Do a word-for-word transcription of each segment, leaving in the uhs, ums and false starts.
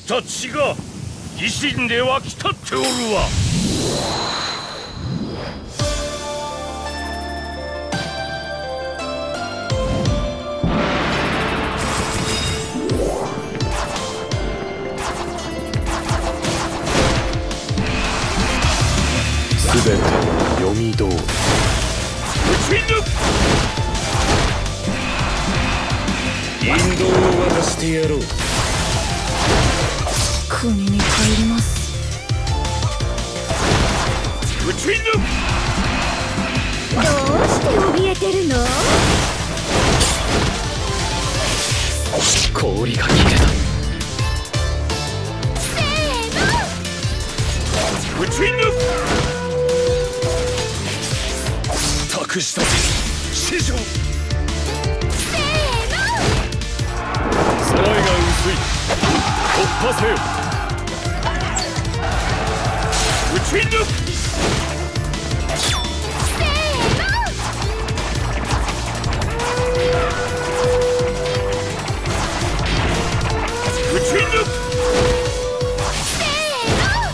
った血が維新で湧き立っておるわ。 すべて読み通り。引導を渡してやろう。 国に帰ります。 打ち抜く。 どうして怯えてるの？ 氷が切れた。 せーの。 打ち抜く。託したぜ師匠。 せーの。 備えが薄い。突破せよ。 打ち抜く。 せーの。 打ち抜く。 せーの。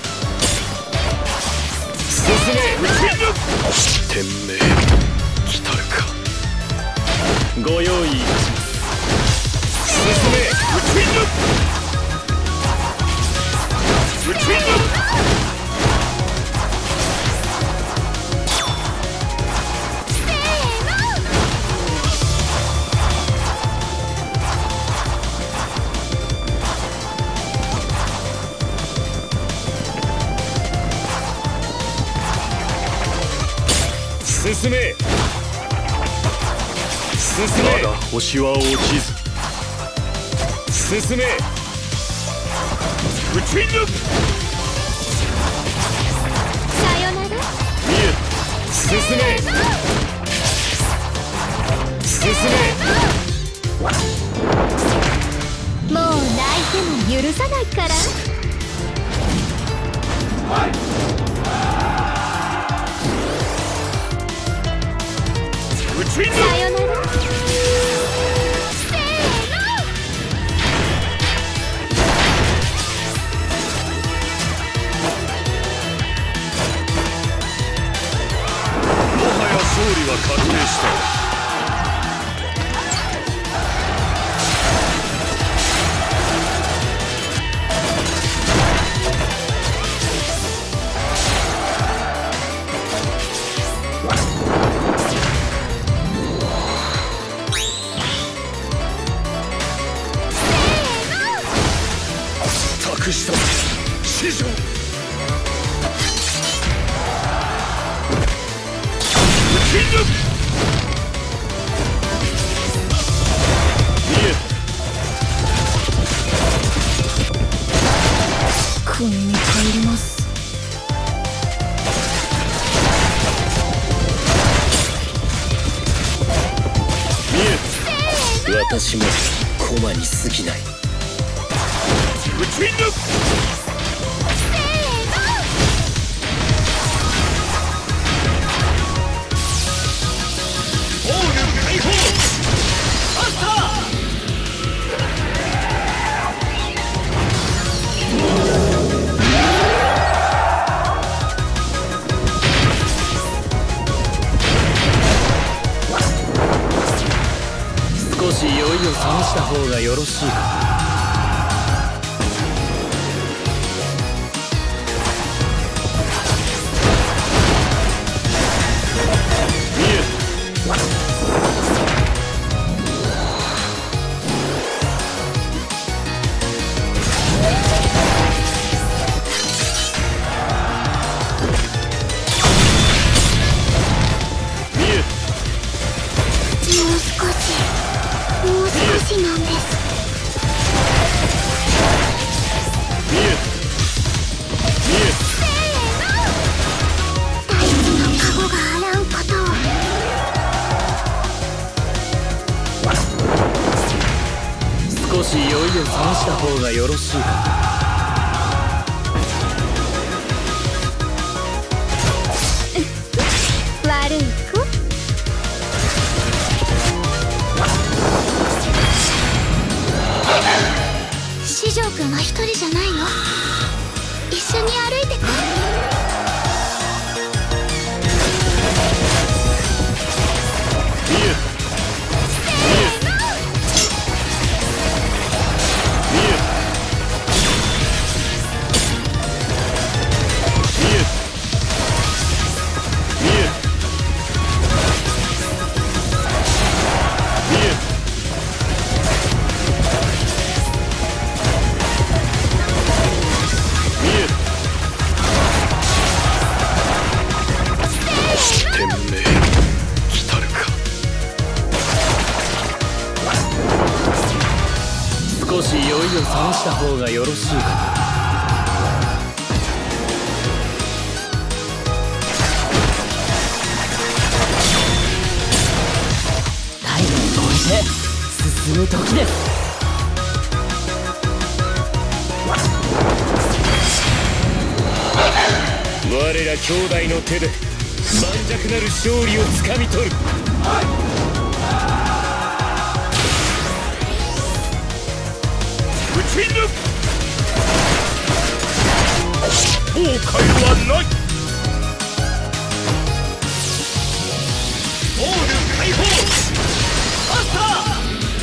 進め。 打ち抜く。 天命来たるか。ご用意いたします。進め。 打ち抜く。打ち抜く。 進め。進め。まだ星は落ちず。進め。 打ち抜く。 さよなら。 見え。進め。進め。 もう泣いても許さないから。 打ち抜く。 さよなら。 勝利は確定した。託した師匠。 国に帰ります。 見え。私も駒に過ぎない。 打ち抜く。 少し酔いを冷ました方がよろしいか。 なんです。 見え。見え。 大事なカゴがあらんことを。 少し酔いを冷ました方がよろしいか。 悪い子。四条くんは一人直した方がよろしいかと。 体力を超えて進む時です。 我ら兄弟の手で盤石なる勝利をつかみ取る。打ち抜く。後悔はない。オール解放。マスター。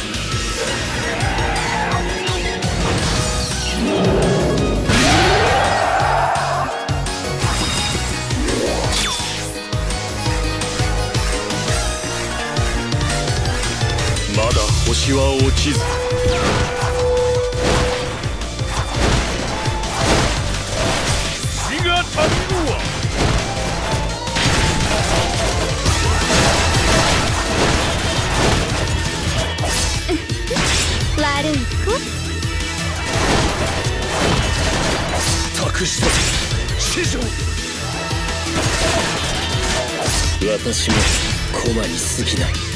まだ星は落ちず。死が足りぬわ。 悪い子。 託した師匠。 私も駒に過ぎない。